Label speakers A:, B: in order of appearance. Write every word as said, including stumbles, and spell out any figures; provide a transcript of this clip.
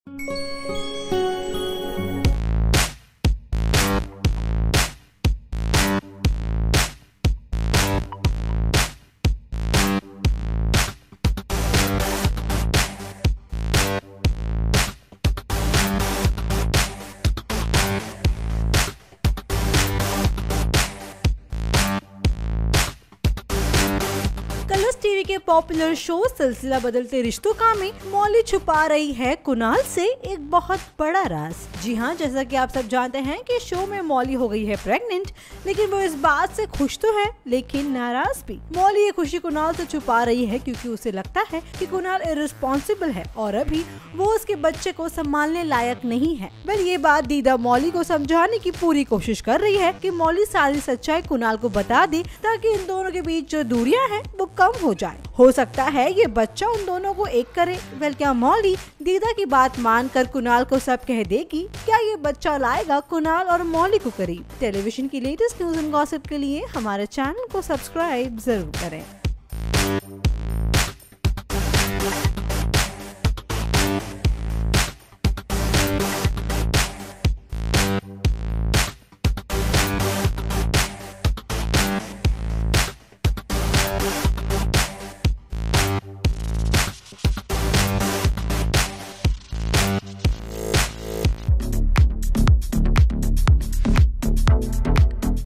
A: Colours TV के popular show Silsila Badalte रिश्तों का में मौली छुपा रही है कुणाल से एक बहुत बड़ा राज। जी हाँ, जैसा कि आप सब जानते हैं कि शो में मौली हो गई है प्रेग्नेंट, लेकिन वो इस बात से खुश तो है लेकिन नाराज भी। मौली ये खुशी कुणाल से छुपा रही है क्योंकि उसे लगता है कि कुणाल इर्रिस्पॉन्सिबल है और अभी वो उसके बच्चे को संभालने लायक नहीं है। वेल, ये बात दीदा मौली को समझाने की पूरी कोशिश कर रही है कि मौली सारी सच्चाई कुणाल को बता दे ताकि इन दोनों के बीच जो दूरियां हैं वो कम हो जाए। हो सकता है ये बच्चा उन दोनों को एक करे। वेल, क्या मौली दीदा की बात मानकर कुणाल को सब कह देगी? क्या ये बच्चा लाएगा कुणाल और मौली को करीब? टेलीविजन की लेटेस्ट न्यूज एंड गॉसिप के लिए हमारे चैनल को सब्सक्राइब जरूर करें।